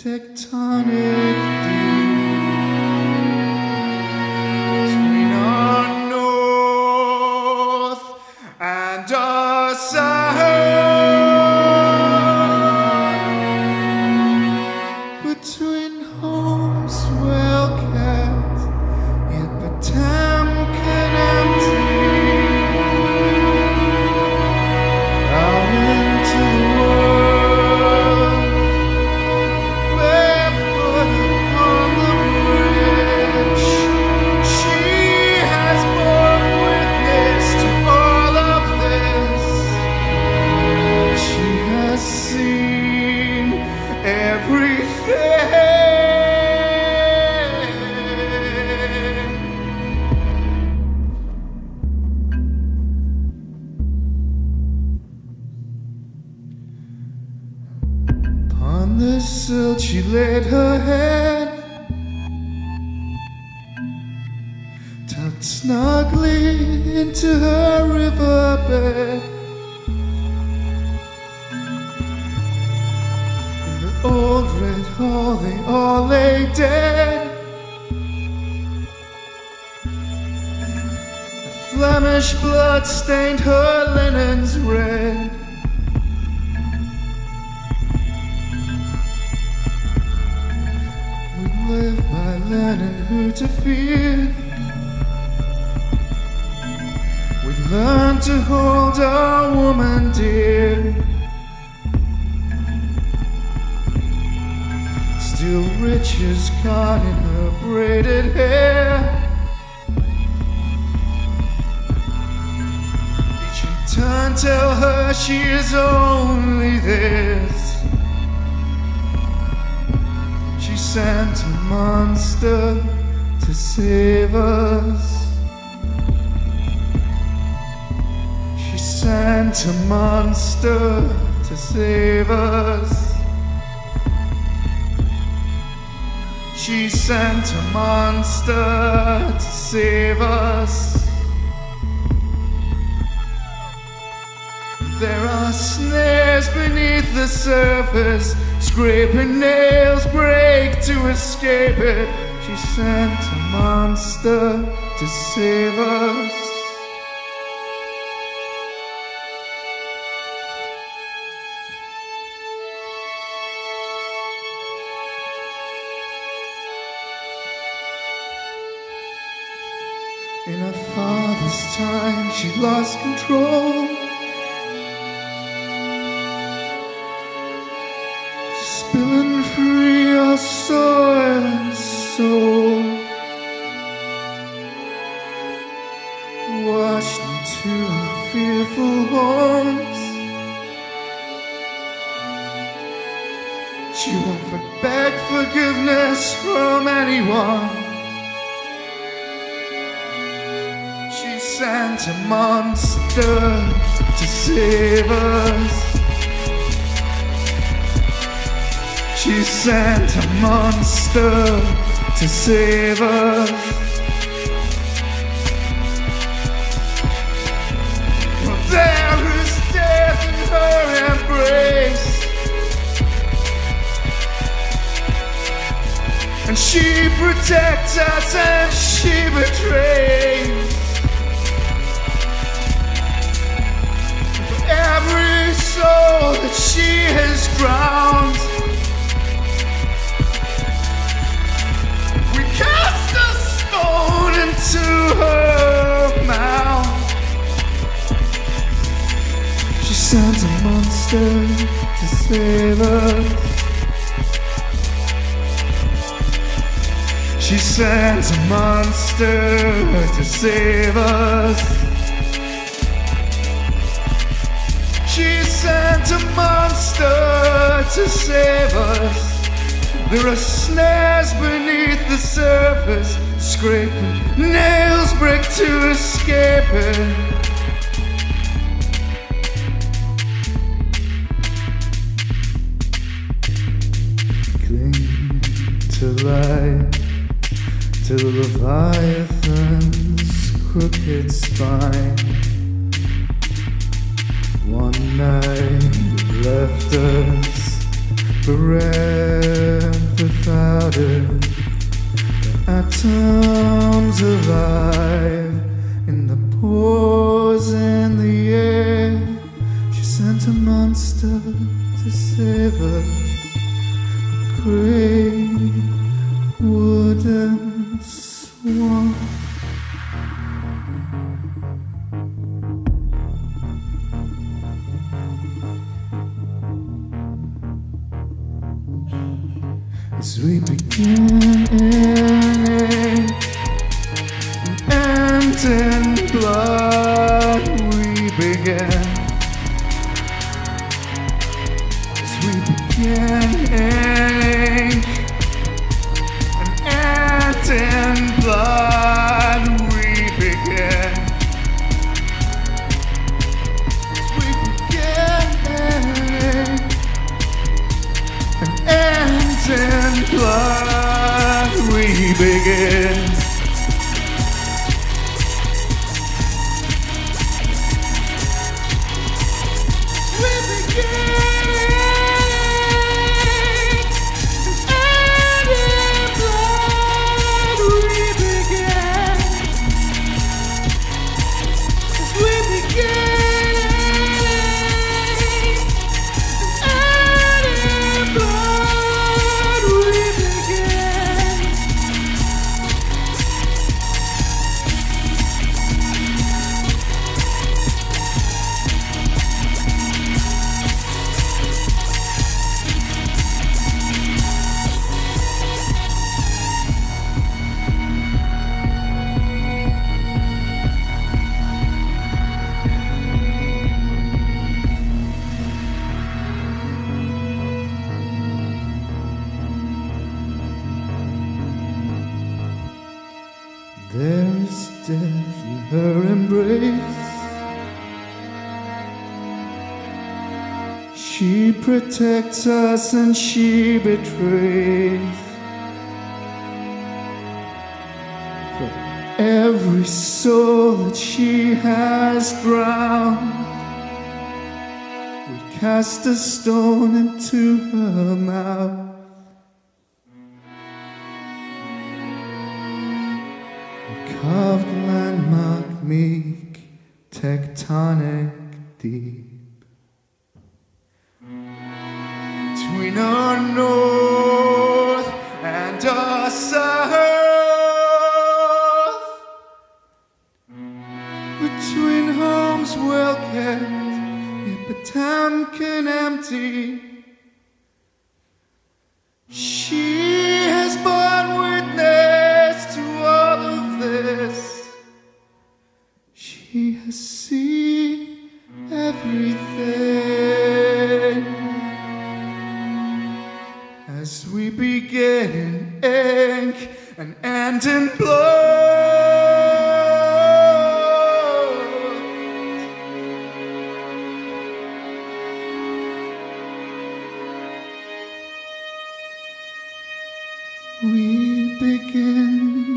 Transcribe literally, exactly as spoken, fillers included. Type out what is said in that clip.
tectonic between our north and our south, between homes well kept yet Potemkin empty, out into the world barefoot upon the bridge. She has borne witness to all of this. She has seen everything. On the sill she laid her head, tucked snugly into her riverbed. In the old red hall they all lay dead. The Flemish blood stained her linens red. Live by learning who to fear. We learn to hold our woman dear. Still riches caught in her braided hair. Each in turn tell her she is only this. She sent a monster to save us. She sent a monster to save us. She sent a monster to save us. There are snares beneath the surface, scraping nails break to escape it. She sent a monster to save us. In her father's time she lost control, spilling free our soil and soul, washed into our fearful homes. She won't beg forgiveness from anyone. She sent a monster to save us. She sent a monster to save us. Well, there is death in her embrace, and she protects us and she betrays. For every soul that she has drowned, cast a stone into her mouth. She sent a monster to save us. She sent a monster to save us. She sent a monster to save us. There are snares beneath the surface, scraping nails break to escape it. Cling to life, to the Leviathan's crooked spine. One night left us bereft matter. Atoms alive in the pores in the air. She sent a monster to save her, a great wooden swan. As we begin in ink and in blood, we begin. As we begin in ink and in blood, we begin. As we begin in ink and in blood, we begin. We begin, and in blood we begin. As we begin, and in blood we begin. There's death in her embrace. She protects us and she betrays. For every soul that she has drowned, we cast a stone into her mouth. Carved landmark meek, tectonic deep. Between our north and our south, between homes well kept, yet Potemkin empty, she has borne witness to all of this. She has seen everything. As we begin in ink and end in blood, we begin.